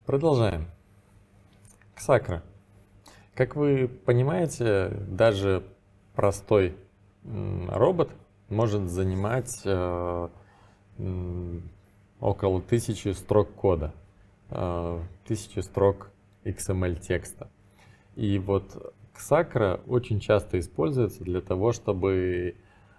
Продолжаем. Xacra. Как вы понимаете, даже простой робот может занимать около 1000 строк кода, 1000 строк XML текста. И вот Xacra очень часто используется для того, чтобы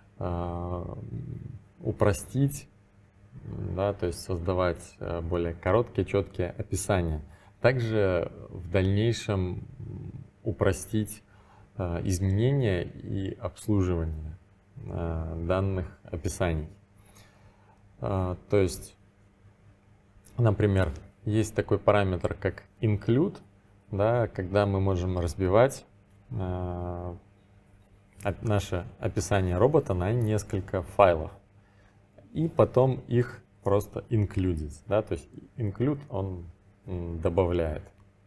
упростить, да, то есть создавать более короткие, четкие описания. Также в дальнейшем упростить изменения и обслуживание данных описаний. То есть, например, есть такой параметр, как include, да, когда мы можем разбивать наше описание робота на несколько файлов и потом их просто includить, да, то есть include он добавляет.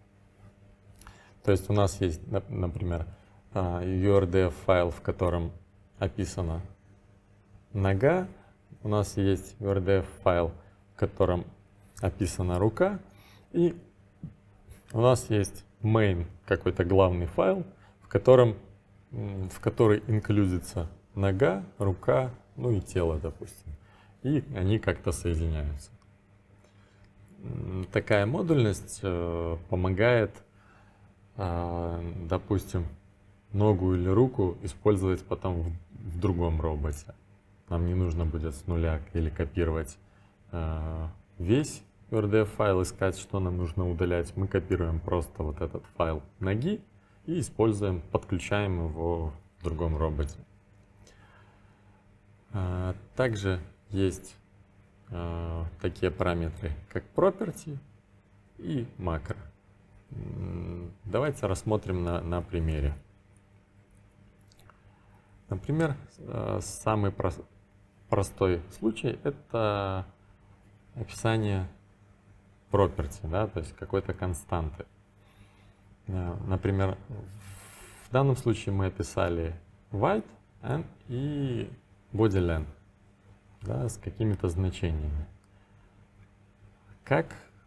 То есть у нас есть, например, URDF файл, в котором описана нога, у нас есть URDF файл, в котором описана рука, и у нас есть main, какой-то главный файл, в который инклюдится нога, рука, ну и тело, допустим. И они как-то соединяются. Такая модульность помогает, допустим, ногу или руку использовать потом в другом роботе. Нам не нужно будет с нуля или копировать весь URDF файл, искать, что нам нужно удалять. Мы копируем просто вот этот файл ноги и используем, подключаем его в другом роботе. Также есть такие параметры, как property и макро. Давайте рассмотрим на примере. Например, самый простой случай — это описание property, да, то есть какой-то константы. Например, в данном случае мы описали weight и body length, да, с какими-то значениями. Как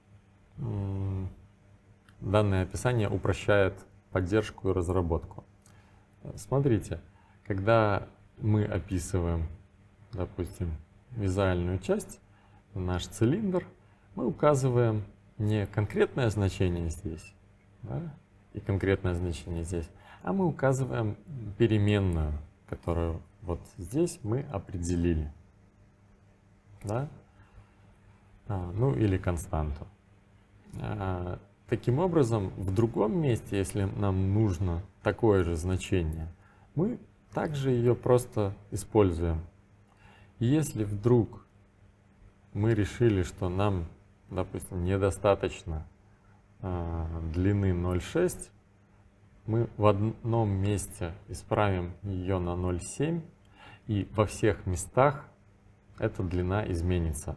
данное описание упрощает поддержку и разработку? Смотрите, когда мы описываем, допустим, визуальную часть, наш цилиндр, мы указываем не конкретное значение здесь, да, и конкретное значение здесь, а мы указываем переменную, которую вот здесь мы определили. Да? Ну или константу. Таким образом, в другом месте, если нам нужно такое же значение, мы также ее просто используем. И если вдруг мы решили, что нам, допустим, недостаточно длины 0,6, мы в одном месте исправим ее на 0,7, и во всех местах эта длина изменится.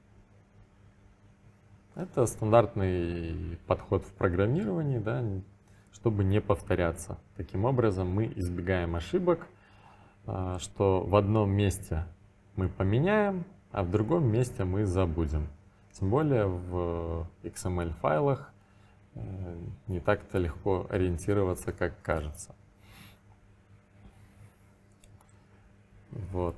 Это стандартный подход в программировании, да, чтобы не повторяться. Таким образом мы избегаем ошибок, что в одном месте мы поменяем, а в другом месте мы забудем. Тем более в XML файлах не так-то легко ориентироваться, как кажется. Вот.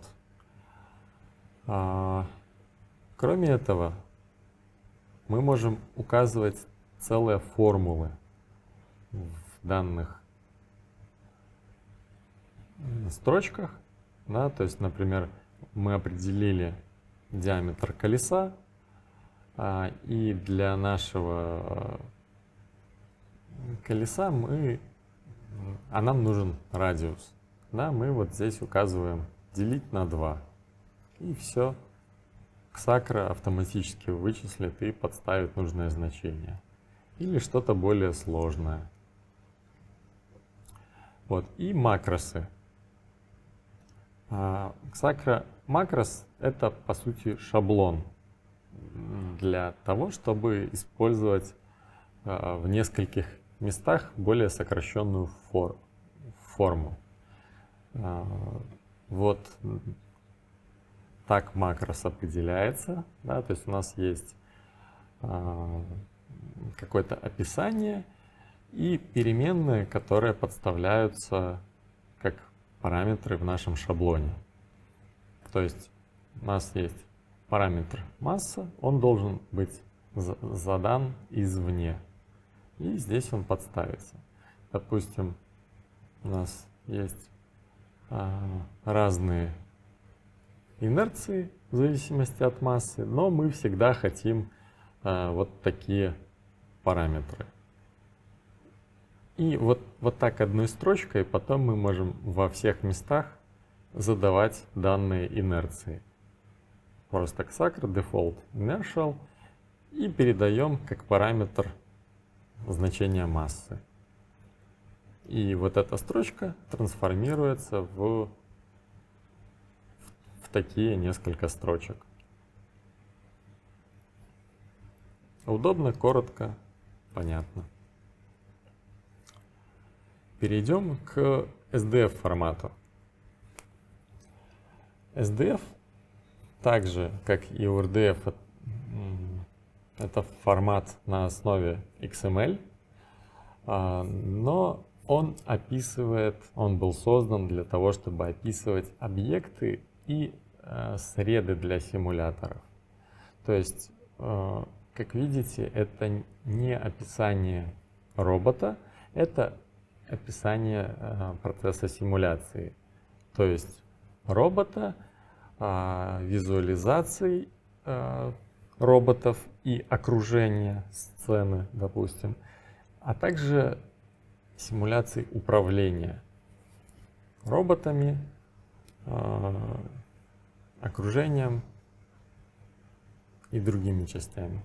Кроме этого, мы можем указывать целые формулы в данных строчках. Да, то есть, например, мы определили диаметр колеса, и для нашего колеса нам нужен радиус. Да, мы вот здесь указываем делить на 2. И все. Xacra автоматически вычислит и подставит нужное значение. Или что-то более сложное. Вот. И макросы. Xacra макрос — это, по сути, шаблон для того, чтобы использовать в нескольких местах более сокращенную форму. Вот так макрос определяется, да, то есть у нас есть какое-то описание и переменные, которые подставляются как параметры в нашем шаблоне. То есть у нас есть параметр масса, он должен быть задан извне. И здесь он подставится. Допустим, у нас есть разные инерции в зависимости от массы, но мы всегда хотим вот такие параметры. И вот так одной строчкой потом мы можем во всех местах задавать данные инерции. Просто Xacr default inertial и передаем как параметр значение массы. И вот эта строчка трансформируется в такие несколько строчек. Удобно, коротко, понятно. Перейдем к SDF формату. SDF, так же как и URDF, это формат на основе XML, но он был создан для того, чтобы описывать объекты и среды для симуляторов. То есть, как видите, это не описание робота, это описание процесса симуляции. То есть робота, визуализации роботов и окружения сцены, допустим, а также симуляции управления роботами, окружением и другими частями.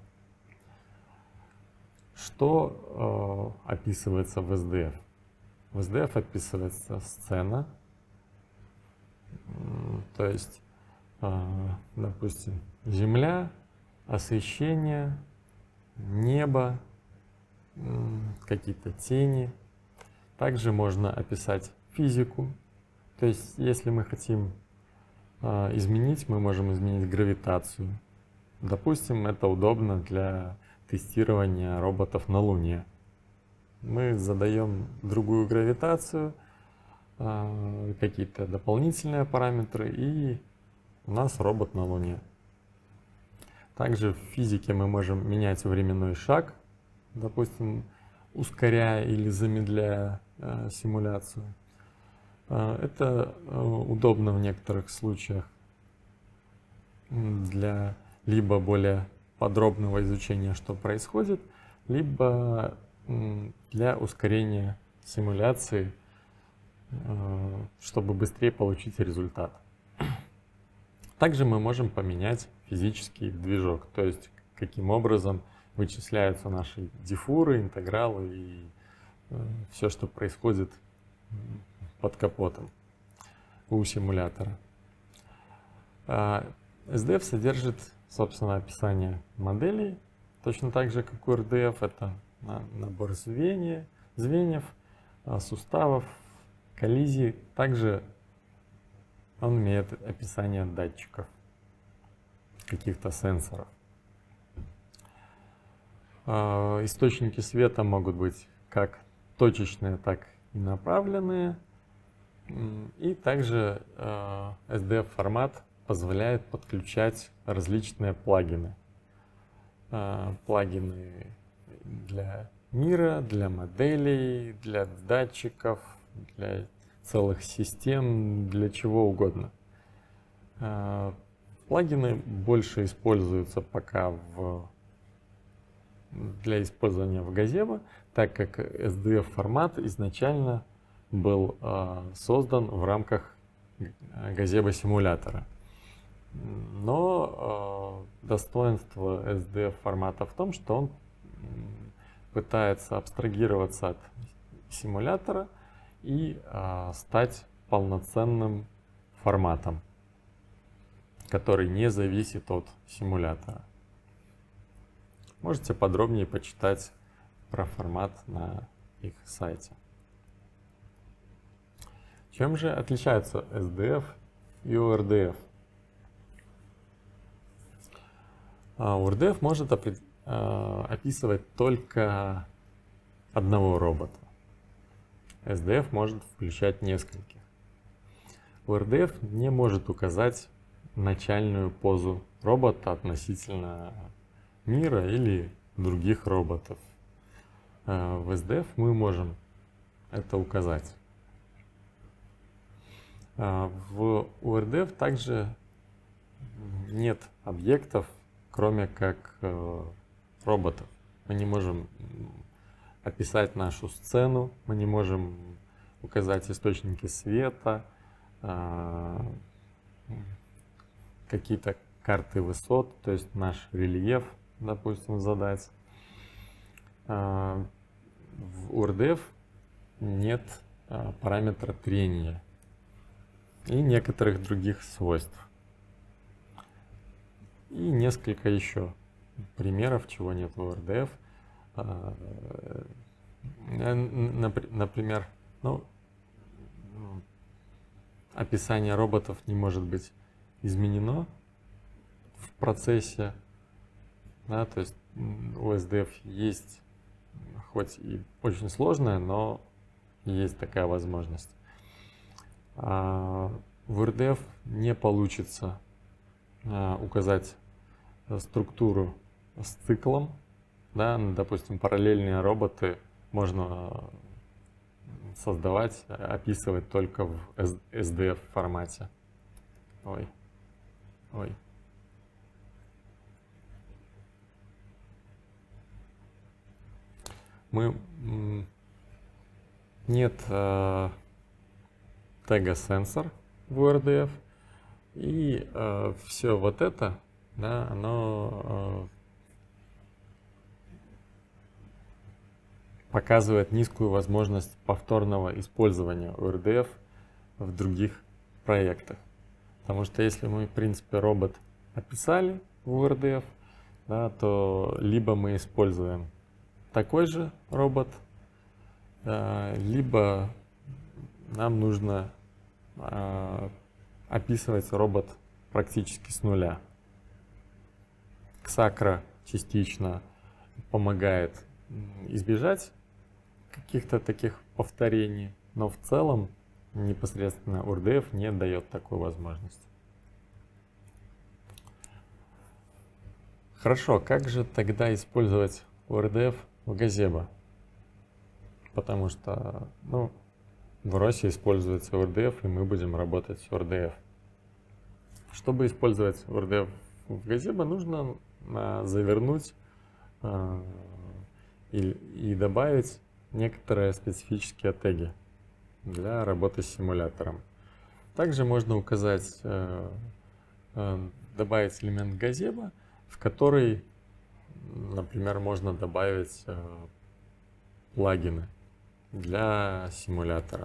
Что описывается в SDF? В SDF описывается сцена, то есть, допустим, земля, освещение, небо, какие-то тени. Также можно описать физику. То есть, если мы хотим изменить, мы можем изменить гравитацию. Допустим, это удобно для тестирования роботов на Луне. Мы задаем другую гравитацию, какие-то дополнительные параметры, и у нас робот на Луне. Также в физике мы можем менять временной шаг, допустим, ускоряя или замедляя симуляцию. Это удобно в некоторых случаях для либо более подробного изучения, что происходит, либо для ускорения симуляции, чтобы быстрее получить результат. Также мы можем поменять физический движок, то есть каким образом вычисляются наши диффуры, интегралы и все, что происходит под капотом у симулятора. SDF содержит, собственно, описание моделей, точно так же, как у RDF. Это набор звеньев, суставов, коллизий. Также он имеет описание датчиков, каких-то сенсоров. Источники света могут быть как точечные, так и направленные. И также SDF формат позволяет подключать различные плагины. Плагины для мира, для моделей, для датчиков, для целых систем, для чего угодно. Плагины больше используются пока для использования в Gazebo, так как SDF формат изначально был создан в рамках Gazebo симулятора. Но достоинство SDF формата в том, что он пытается абстрагироваться от симулятора и стать полноценным форматом, который не зависит от симулятора. Можете подробнее почитать про формат на их сайте. Чем же отличаются SDF и URDF? URDF может описывать только одного робота. SDF может включать нескольких. RDF не может указать начальную позу робота относительно мира или других роботов. В SDF мы можем это указать. В URDF также нет объектов, кроме как роботов. Мы не можем описать нашу сцену, мы не можем указать источники света, какие-то карты высот, то есть наш рельеф, допустим, задать. В URDF нет параметра трения и некоторых других свойств. И несколько еще примеров, чего нет в URDF. Например, описание роботов не может быть изменено в процессе, да, то есть у SDF есть, хоть и очень сложная, но есть такая возможность. В URDF не получится указать структуру с циклом, да, допустим, параллельные роботы можно создавать, описывать только в SDF формате. Ой. Нет тега сенсор в URDF, и все вот это, да, оно показывает низкую возможность повторного использования URDF в других проектах. Потому что если мы, в принципе, робот описали в URDF, да, то либо мы используем такой же робот, либо нам нужно описывать робот практически с нуля. Xacra частично помогает избежать каких-то таких повторений, но в целом непосредственно URDF не дает такой возможности. Хорошо, как же тогда использовать URDF в Gazebo? Потому что, в ROS используется URDF, и мы будем работать с URDF. Чтобы использовать URDF в Gazebo, нужно завернуть и добавить некоторые специфические теги для работы с симулятором. Также можно указать, добавить элемент Gazebo, в который, например, можно добавить плагины для симулятора.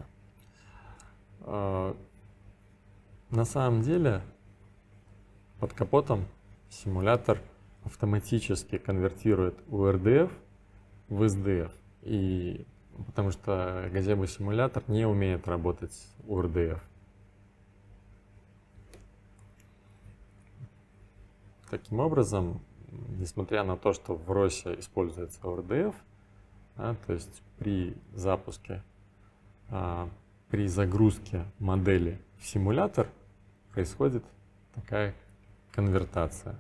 На самом деле под капотом симулятор автоматически конвертирует URDF в SDF, и потому что Gazebo симулятор не умеет работать с URDF. Таким образом, несмотря на то, что в ROS используется URDF, то есть при запуске, при загрузке модели в симулятор происходит такая конвертация.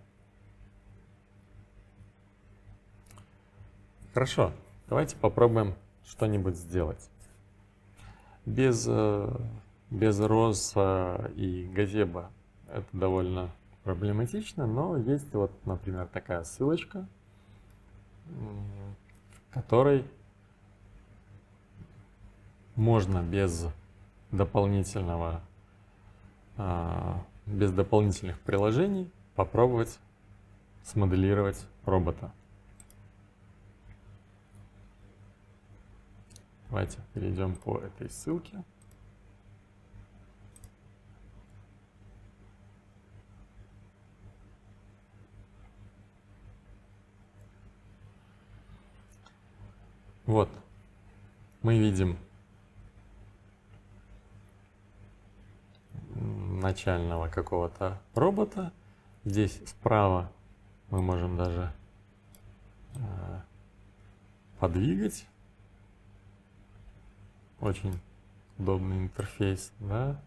Хорошо, давайте попробуем что-нибудь сделать. Без ROS и Gazebo это довольно проблематично, но есть вот, например, такая ссылочка, в которой можно без дополнительных приложений попробовать смоделировать робота. Давайте перейдем по этой ссылке. Вот, мы видим начального какого-то робота. Здесь справа мы можем даже подвигать. Очень удобный интерфейс, да.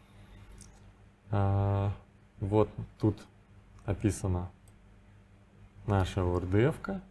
Вот тут описана наша URDF-ка.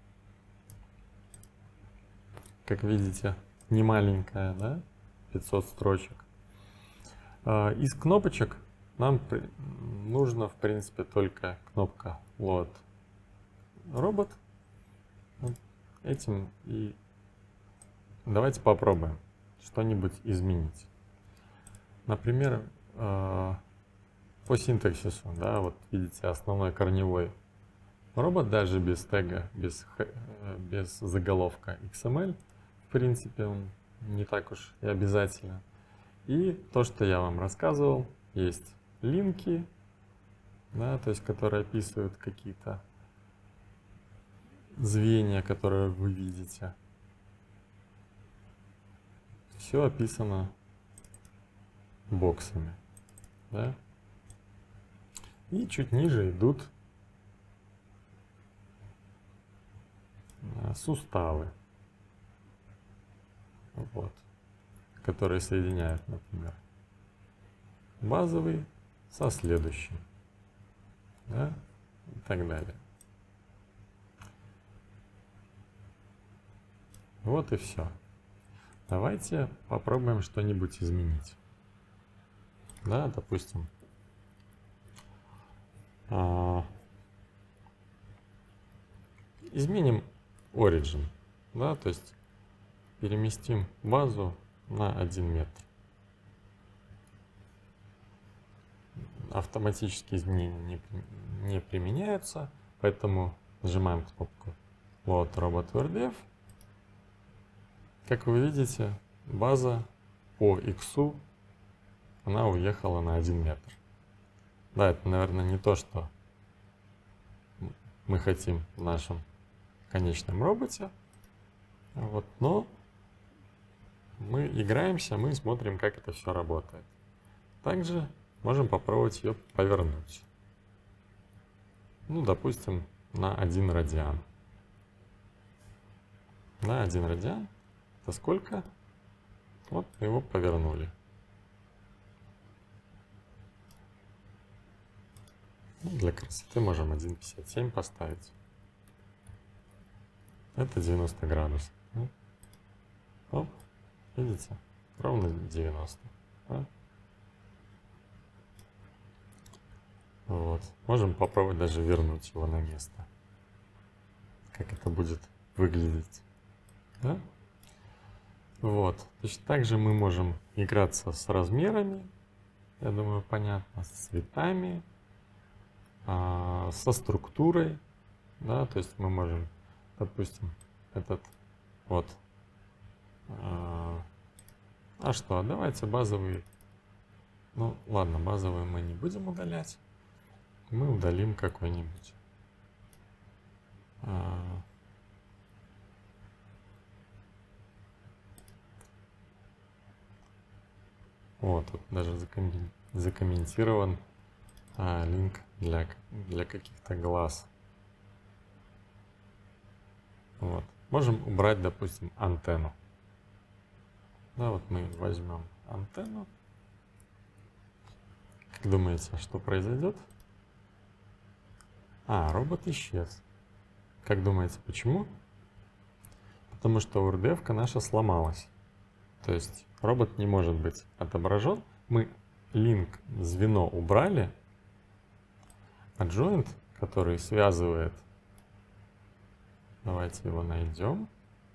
Как видите, не маленькая, да, 500 строчек. Из кнопочек нам нужно, в принципе, только кнопка Load Robot. Вот этим и давайте попробуем что-нибудь изменить. Например, по синтаксису, да, вот видите, основной корневой робот, даже без тега, без заголовка XML, в принципе, он не так уж и обязательно. И то, что я вам рассказывал, есть линки, да, то есть, которые описывают какие-то звенья, которые вы видите. Все описано боксами, да? И чуть ниже идут суставы, вот, которые соединяют, например, базовый со следующим, да, и так далее. Вот и все. Давайте попробуем что-нибудь изменить. Да, допустим, изменим origin, да, то есть переместим базу на 1 метр. Автоматические изменения не применяются, поэтому нажимаем кнопку Load Robot URDF. Как вы видите, база по X она уехала на 1 метр. Да, это, наверное, не то, что мы хотим в нашем конечном роботе. Вот, но мы играемся, мы смотрим, как это все работает. Также можем попробовать ее повернуть. Ну, допустим, на 1 радиан. На 1 радиан. Это сколько? Вот мы его повернули. Для красоты можем 1,57 поставить. Это 90 градусов. Оп, видите? Ровно 90. Да? Вот. Можем попробовать даже вернуть его на место. Как это будет выглядеть. Да? Вот. Точно так же мы можем играться с размерами. Я думаю, понятно. С цветами. Со структурой, да, то есть мы можем, допустим, этот вот, что, давайте базовый, ну ладно, базовый мы не будем удалять, мы удалим какой-нибудь, вот, тут даже закомментирован линк для каких-то глаз. Вот. Можем убрать, допустим, антенну. Да, вот мы возьмем антенну. Как думаете, что произойдет? Робот исчез. Как думаете, почему? Потому что URDF-ка наша сломалась. То есть робот не может быть отображен. Мы линк, звено убрали, а joint, который связывает, давайте его найдем.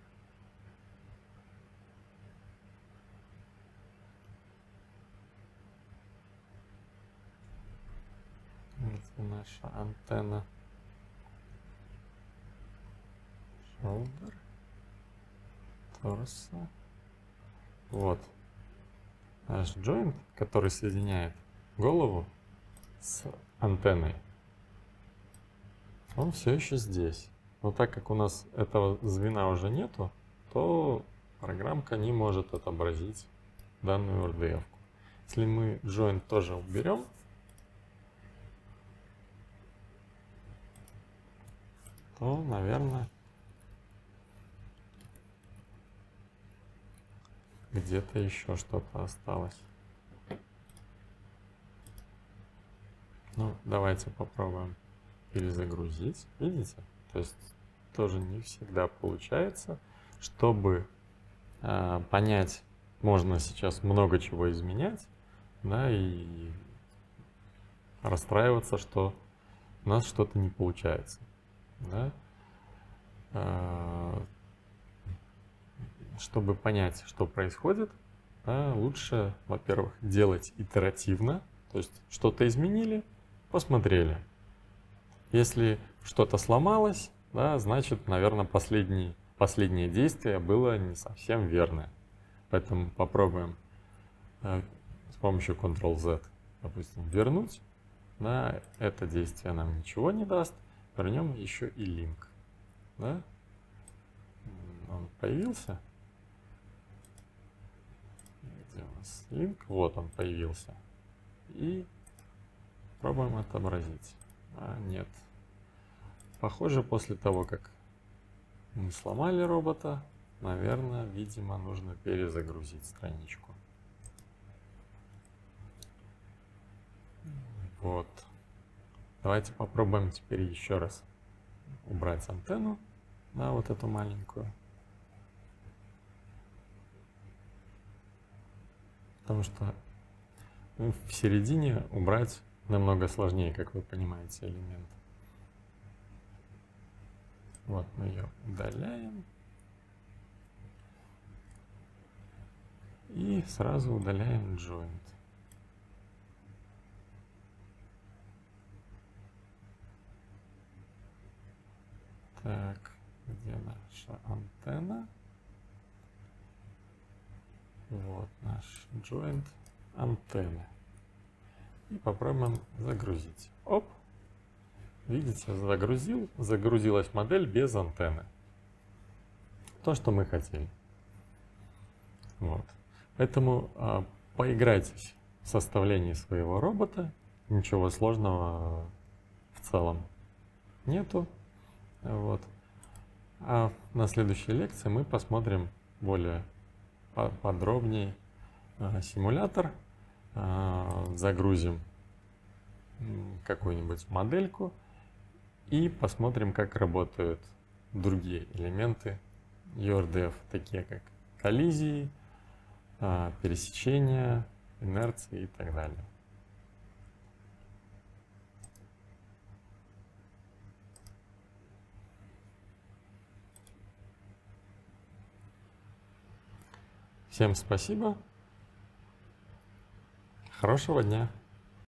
Это наша антенна. Shoulder. Торса. Вот. Наш joint, который соединяет голову с антенной. Он все еще здесь. Но так как у нас этого звена уже нету, то программка не может отобразить данную URDF. Если мы joint тоже уберем, то, наверное, где-то еще что-то осталось. Ну, давайте попробуем перезагрузить. Видите? То есть тоже не всегда получается. Чтобы понять, можно сейчас много чего изменять, да, и расстраиваться, что у нас что-то не получается. Да? Чтобы понять, что происходит, да, лучше, во-первых, делать итеративно, то есть что-то изменили, посмотрели. Если что-то сломалось, да, значит, наверное, последнее действие было не совсем верное. Поэтому попробуем с помощью Ctrl-Z, допустим, вернуть. Да, это действие нам ничего не даст. Вернем еще и link. Да? Он появился. Где у нас link? Вот он появился. И пробуем отобразить. Нет. Похоже, после того, как мы сломали робота, наверное, видимо, нужно перезагрузить страничку. Вот. Давайте попробуем теперь еще раз убрать антенну, да, вот эту маленькую. Потому что в середине убрать намного сложнее, как вы понимаете, элемент. Вот мы ее удаляем. И сразу удаляем joint. Так, где наша антенна? Вот наш joint антенны. И попробуем загрузить. Оп! Видите, загрузилась модель без антенны. То, что мы хотели. Вот. Поэтому поиграйтесь в составлении своего робота. Ничего сложного в целом нету. Вот. А на следующей лекции мы посмотрим более подробнее симулятор, загрузим какую-нибудь модельку и посмотрим, как работают другие элементы URDF, такие как коллизии, пересечения, инерции и так далее. Всем спасибо. Хорошего дня.